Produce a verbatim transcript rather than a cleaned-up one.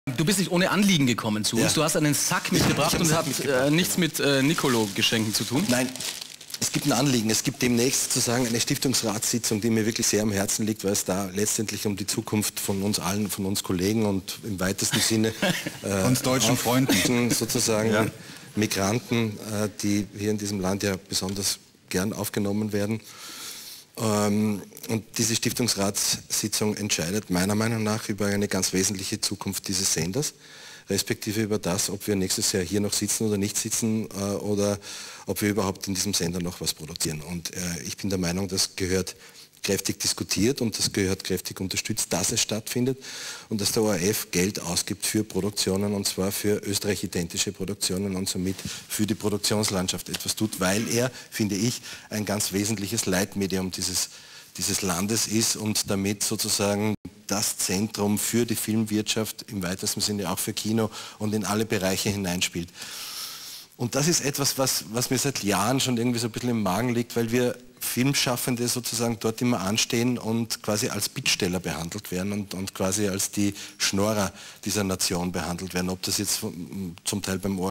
Du bist nicht ohne Anliegen gekommen zu uns. Ja. Du hast einen Sack mitgebracht und es hat äh, nichts mit äh, Nicolo-Geschenken zu tun. Nein, es gibt ein Anliegen. Es gibt demnächst sozusagen eine Stiftungsratssitzung, die mir wirklich sehr am Herzen liegt, weil es da letztendlich um die Zukunft von uns allen, von uns Kollegen und im weitesten Sinne äh, uns deutschen Freunden sozusagen ja. Migranten, äh, die hier in diesem Land ja besonders gern aufgenommen werden. Ähm, und diese Stiftungsratssitzung entscheidet meiner Meinung nach über eine ganz wesentliche Zukunft dieses Senders, respektive über das, ob wir nächstes Jahr hier noch sitzen oder nicht sitzen äh, oder ob wir überhaupt in diesem Sender noch was produzieren. Und äh, ich bin der Meinung, das gehört kräftig diskutiert und das gehört kräftig unterstützt, dass es stattfindet und dass der O R F Geld ausgibt für Produktionen, und zwar für österreich-identische Produktionen und somit für die Produktionslandschaft etwas tut, weil er, finde ich, ein ganz wesentliches Leitmedium dieses, dieses Landes ist und damit sozusagen das Zentrum für die Filmwirtschaft im weitesten Sinne auch für Kino und in alle Bereiche hineinspielt. Und das ist etwas, was, was mir seit Jahren schon irgendwie so ein bisschen im Magen liegt, weil wir Filmschaffende sozusagen dort immer anstehen und quasi als Bittsteller behandelt werden und, und quasi als die Schnorrer dieser Nation behandelt werden. Ob das jetzt zum Teil beim O